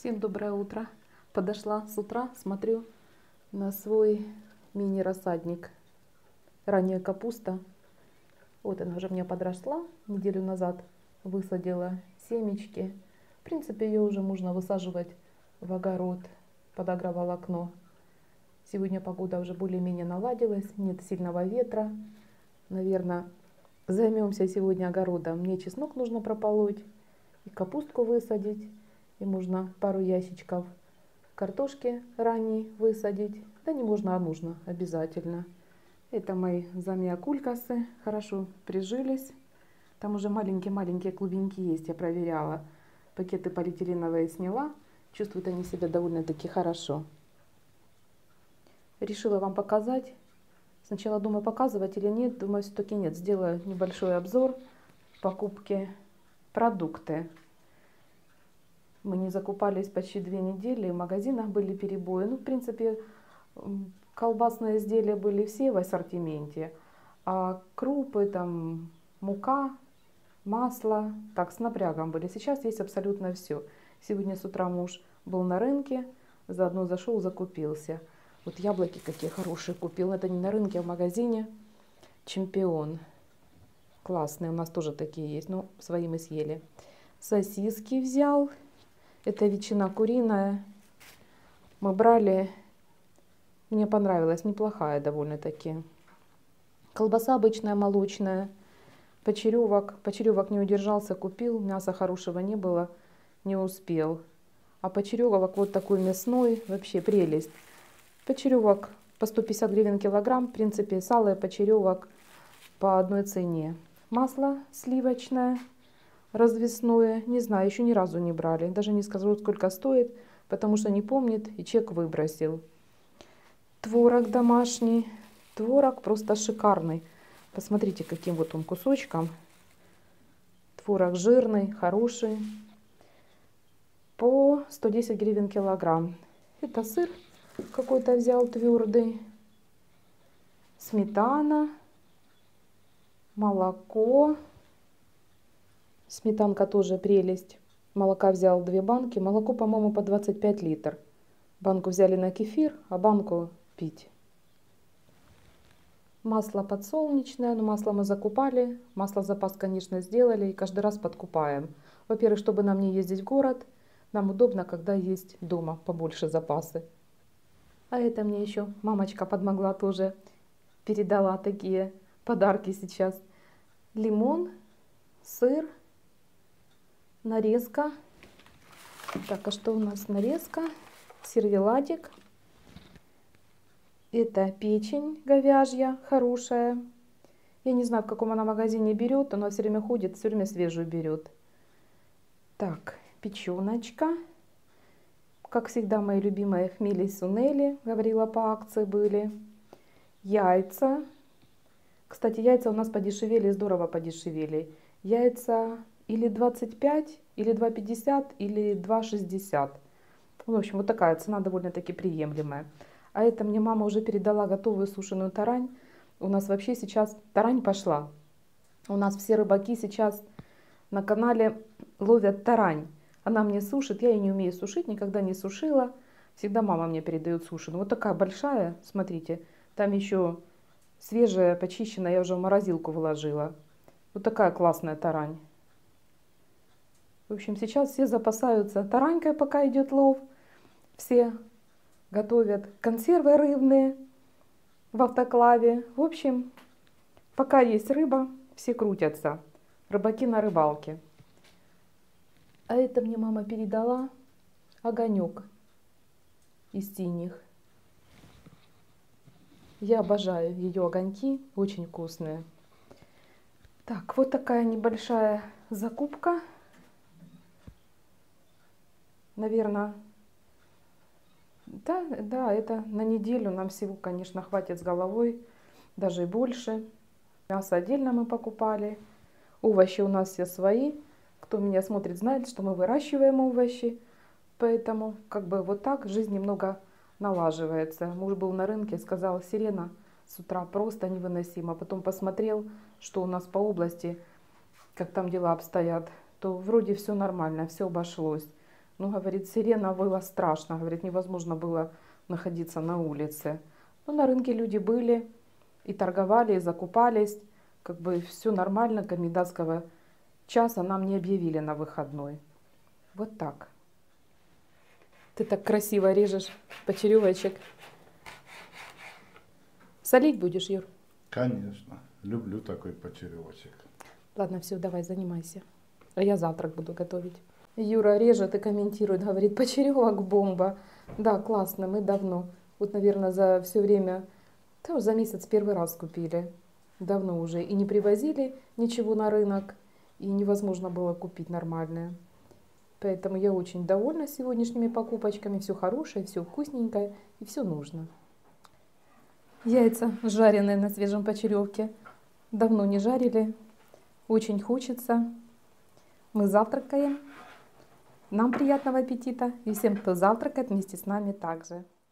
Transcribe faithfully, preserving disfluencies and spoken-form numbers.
Всем доброе утро. Подошла с утра, смотрю на свой мини-рассадник. Ранняя капуста. Вот она уже мне подросла. Неделю назад высадила семечки. В принципе, ее уже можно высаживать в огород под агроволокно. Сегодня погода уже более-менее наладилась. Нет сильного ветра. Наверное, займемся сегодня огородом. Мне чеснок нужно прополоть и капустку высадить. И можно пару ящичков картошки ранней высадить. Да не можно, а нужно обязательно. Это мои замиокулькасы. Хорошо прижились. Там уже маленькие-маленькие клубеньки есть. Я проверяла. Пакеты полиэтиленовые сняла. Чувствуют они себя довольно-таки хорошо. Решила вам показать. Сначала думаю, показывать или нет. Думаю, все-таки нет. Сделаю небольшой обзор покупки продукты. Мы не закупались почти две недели, в магазинах были перебои. Ну, в принципе, колбасные изделия были все в ассортименте. А крупы, там, мука, масло, так, с напрягом были. Сейчас есть абсолютно все. Сегодня с утра муж был на рынке, заодно зашел, закупился. Вот яблоки какие хорошие купил. Это не на рынке, а в магазине. Чемпион. Классные, у нас тоже такие есть, но свои мы съели. Сосиски взял. Это ветчина куриная. Мы брали, мне понравилась, неплохая довольно-таки. Колбаса обычная, молочная. Почеревок, почеревок не удержался, купил. Мяса хорошего не было, не успел. А почеревок вот такой мясной, вообще прелесть. Почеревок по сто пятьдесят гривен килограмм. В принципе, сало и почеревок по одной цене. Масло сливочное. Развесное, не знаю, еще ни разу не брали. Даже не скажу, сколько стоит, потому что не помнит и чек выбросил. Творог домашний. Творог просто шикарный. Посмотрите, каким вот он кусочком. Творог жирный, хороший. По сто десять гривен килограмм. Это сыр какой-то взял твердый. Сметана. Молоко. Сметанка тоже прелесть. Молока взял две банки. Молоко, по-моему, по двадцать пять литров. Банку взяли на кефир, а банку пить. Масло подсолнечное. Но масло мы закупали. Масло запас, конечно, сделали. И каждый раз подкупаем. Во-первых, чтобы нам не ездить в город. Нам удобно, когда есть дома побольше запасы. А это мне еще мамочка подмогла тоже. Передала такие подарки сейчас. Лимон, сыр. Нарезка. Так, а что у нас нарезка? Сервеладик. Это печень говяжья, хорошая. Я не знаю, в каком она магазине берет. Она все время ходит, все время свежую берет. Так, печеночка. Как всегда, мои любимые хмели сунели. Говорила, по акции были. Яйца. Кстати, яйца у нас подешевели, здорово подешевели. Яйца... Или двадцать пять, или два пятьдесят, или два шестьдесят. В общем, вот такая цена довольно-таки приемлемая. А это мне мама уже передала готовую сушеную тарань. У нас вообще сейчас тарань пошла. У нас все рыбаки сейчас на канале ловят тарань. Она мне сушит, я ее не умею сушить, никогда не сушила. Всегда мама мне передает сушеную. Вот такая большая, смотрите. Там еще свежая, почищенная, я уже в морозилку вложила. Вот такая классная тарань. В общем, сейчас все запасаются таранькой, пока идет лов. Все готовят консервы рыбные в автоклаве. В общем, пока есть рыба, все крутятся. Рыбаки на рыбалке. А это мне мама передала огонек из синих. Я обожаю ее огоньки, очень вкусные. Так, вот такая небольшая закупка. Наверное, да, да, это на неделю нам всего, конечно, хватит с головой, даже и больше. Мясо отдельно мы покупали. Овощи у нас все свои. Кто меня смотрит, знает, что мы выращиваем овощи. Поэтому, как бы вот так жизнь немного налаживается. Муж был на рынке, сказал: Сирена, с утра просто невыносимо. Потом посмотрел, что у нас по области, как там дела обстоят, то вроде все нормально, все обошлось. Ну, говорит, сирена выла страшно, говорит, невозможно было находиться на улице. Ну, на рынке люди были, и торговали, и закупались, как бы все нормально, комендантского часа нам не объявили на выходной. Вот так. Ты так красиво режешь почеревочек. Солить будешь, Юр? Конечно. Люблю такой почеревочек. Ладно, все, давай, занимайся. А я завтрак буду готовить. Юра режет и комментирует, говорит, почеревок бомба. Да, классно, мы давно. Вот, наверное, за все время, да, за месяц первый раз купили. Давно уже. И не привозили ничего на рынок, и невозможно было купить нормальное. Поэтому я очень довольна сегодняшними покупочками. Все хорошее, все вкусненькое и все нужно. Яйца жареные на свежем почеревке. Давно не жарили. Очень хочется. Мы завтракаем. Нам приятного аппетита. И всем, кто завтракает вместе с нами также.